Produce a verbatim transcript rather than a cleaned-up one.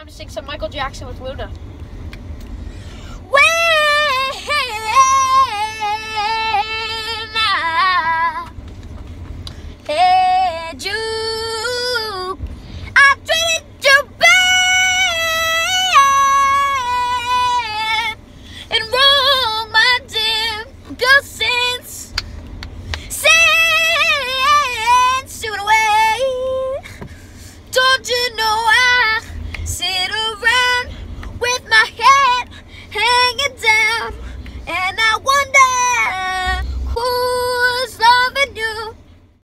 to sing some Michael Jackson with Luna. Well,